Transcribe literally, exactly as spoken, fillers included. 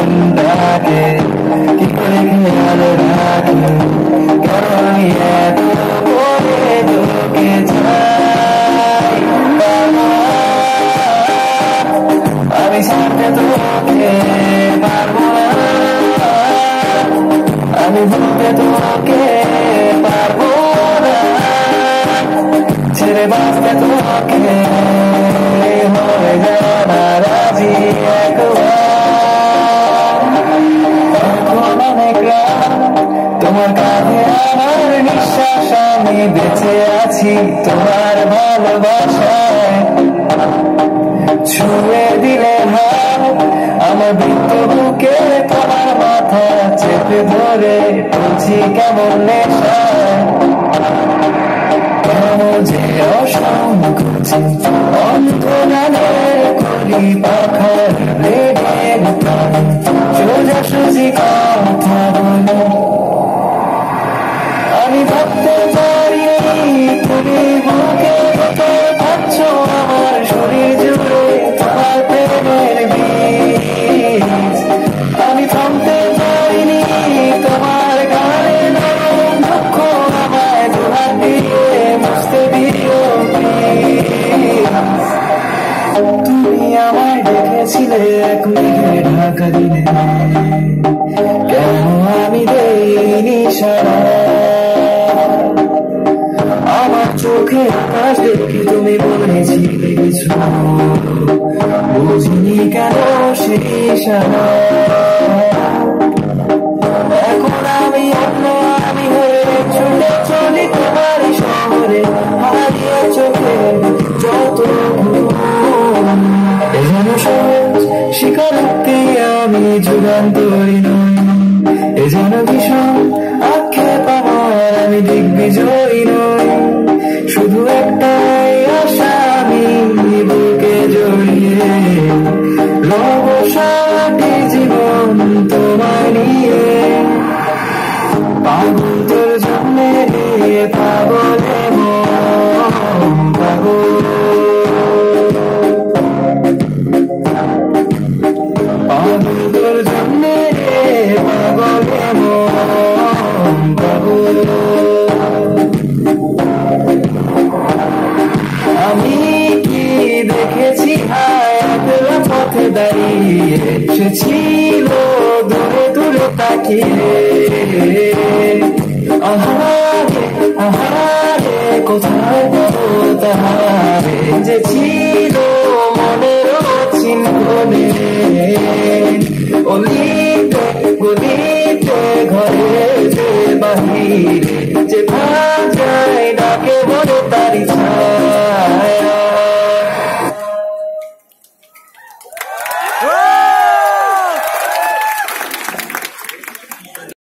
মনটাকে কি করে খেয়াল রাখি, কেন আমি এত করে তোকে চাই। আমি ছাড়তে তোকে পারবো না, আমি ভুলতে তোকে পারবো না, ছেড়ে বাঁচতে তোকে হয়ে যাওয়া রাজি একবার। তোমার কাঁধে আমার নিঃশ্বাস, আমি বেঁচে আছি তোমার ভালোবাসায়। ছুঁয়ে দিলে হাত আমার বৃত্ত বুকে, তোমার মাথা চেপে ধরে বলছি কেমন নেশায়। কেন যে অসংকোচে অন্তরালে করি পাখার ব্লেডের টানে, সোজাসুজি কথা বলে। আমি ভাবতে পারিনি তুমি বুকে ভাবছ আমার শরীর জুড়ে তোমার প্রেমের বীজ। আমি থামতে পারিনি তোমার গানে নরম দুঃখ, আমায় দুহাত দিয়ে মুছতে দিও প্লিজ। তুমি আমায় দেখেছিলে এক মেঘে ঢাকা দিনে, কেন আমি দেইনি সারা। আমার চোখে আকাশ দেখে তুমি বলেছিলে কিছু, বুঝিনি কেন সেই সারা। এখন আমি অন্য আমি হয়ে ছুটে চলি তোমার শহরে, হারিয়ে চোখে যত যেন সহজ স্বীকারোক্তি আমি যুগান্তরী নই, এ যেন ভীষণ আক্ষেপ আমার আমি দিগ্বিজয়ী নই। শুধু একটাই আশা আমি বুকে জড়িয়ে রব সারাটি জীবন তোমায় নিয়ে। পাগল তোর জন্যে পাগলে মন পাগল, পাগল তোর জন্যে পাগলে মন পাগল। আমি কি দেখেছি হায়াতের পথে দাঁড়িয়ে, সে ছিল দূরে দূরে তাকিয়ে। আহারে আহারে কোথায় তাহারে, যে ছিল মনের চিহ্ন অলিতে গলি